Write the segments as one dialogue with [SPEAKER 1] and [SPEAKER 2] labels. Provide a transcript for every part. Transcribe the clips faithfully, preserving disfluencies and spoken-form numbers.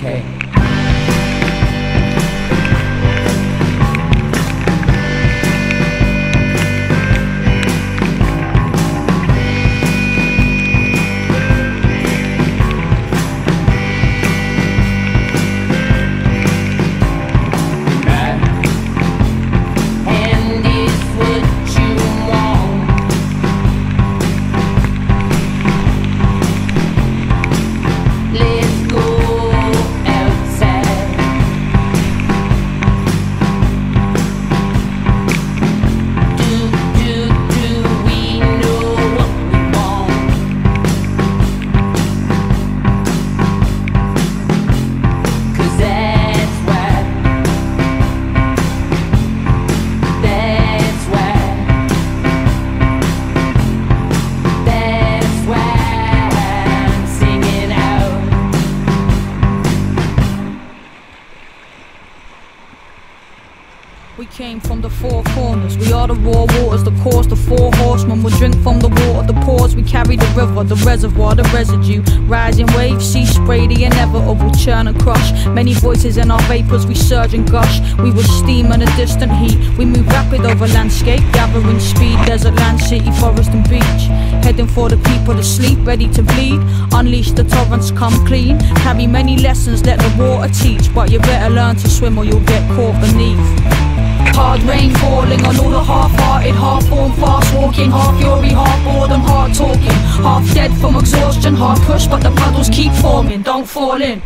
[SPEAKER 1] okay.
[SPEAKER 2] We came from the four corners, we are the raw waters, the course, the four horsemen will drink from the water, the pores, we carry the river, the reservoir, the residue, rising waves, sea spray, the inevitable, churn and crush, many voices in our vapors, we surge and gush, we were steam and a distant heat, we move rapid over landscape, gathering speed, desert, land, city, forest and beach, heading for the people asleep, ready to bleed, unleash the torrents, come clean, carry many lessons, let the water teach, but you better learn to swim or you'll get caught beneath. Hard rain falling on all the half-hearted, half-formed, fast-walking, half-fury, half-boredom, hard-talking, half-dead from exhaustion, hard-pushed, but the puddles keep forming, don't fall in.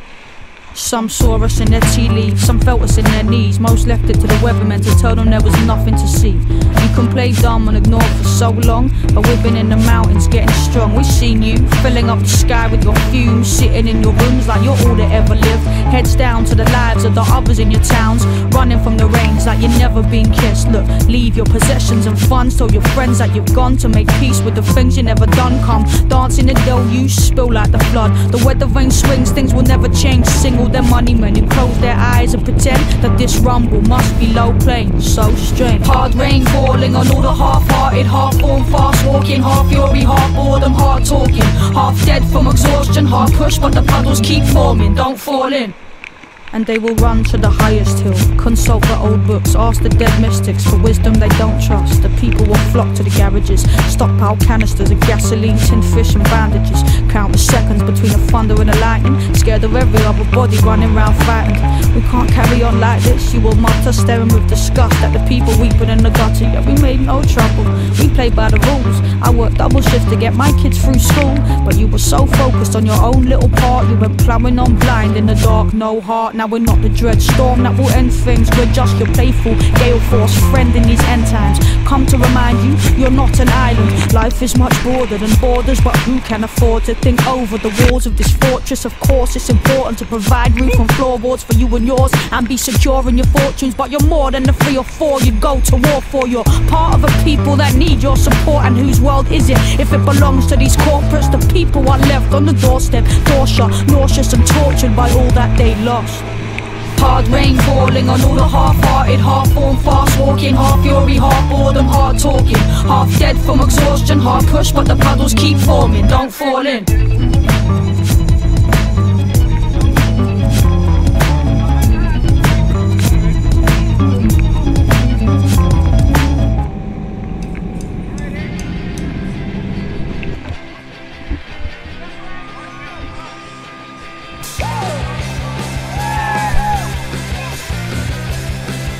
[SPEAKER 2] Some saw us in their tea leaves, some felt us in their knees, most left it to the weathermen to tell them there was nothing to see. You can play dumb and ignore for so long, but we've been in the mountains getting strong. We've seen you, filling up the sky with your fumes, sitting in your rooms like you're all that ever lived, heads down to the lives of the others in your towns, running from the rains like you've never been kissed. Look, leave your possessions and funds, tell your friends that you've gone to make peace with the things you never done. Come, dance in the deluge, spill like the flood, the weather vane swings, things will never change. Single their money men who close their eyes and pretend that this rumble must be low playing, so strange. Hard rain falling on all the half-hearted, half-formed, fast-walking, half-fury, half-boredom, hard-talking, half-dead from exhaustion, hard-pushed, but the puddles keep forming, don't fall in. And they will run to the highest hill, consult the old books, ask the dead mystics for wisdom they don't trust. The people will flock to the garages, stockpile canisters of gasoline, tin fish and bandages, count the seconds between the thunder and the lightning, scared of every other body running round frightened. We can't carry on like this, you will mutter, staring with disgust at the people weeping in the gutter. Yet we made no trouble, we played by the rules. I worked double shifts to get my kids through school, but you were so focused on your own little part, you went plowing on blind in the dark, no heart. Now we're not the dread storm that will end things, we're just your playful gale force friend in these end times. Come to remind you, you're not an island. Life is much broader than borders, but who can afford to think over the walls of this fortress? Of course it's important to provide roof and floorboards for you and yours, and be secure in your fortunes, but you're more than the three or four you go to war for. You're part of a people that need your support, and whose world is it if it belongs to these corporates? The people are left on the doorstep, door shut, nauseous and tortured by all that they lost. Hard rain falling on all the half-hearted, half-formed, fast-walking, half-fury, half-boredom, hard-talking, half-dead from exhaustion, hard-pushed, but the puddles keep forming, don't fall in.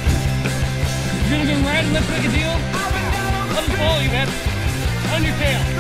[SPEAKER 3] Let's make a deal. Let him follow you, man. On your tail.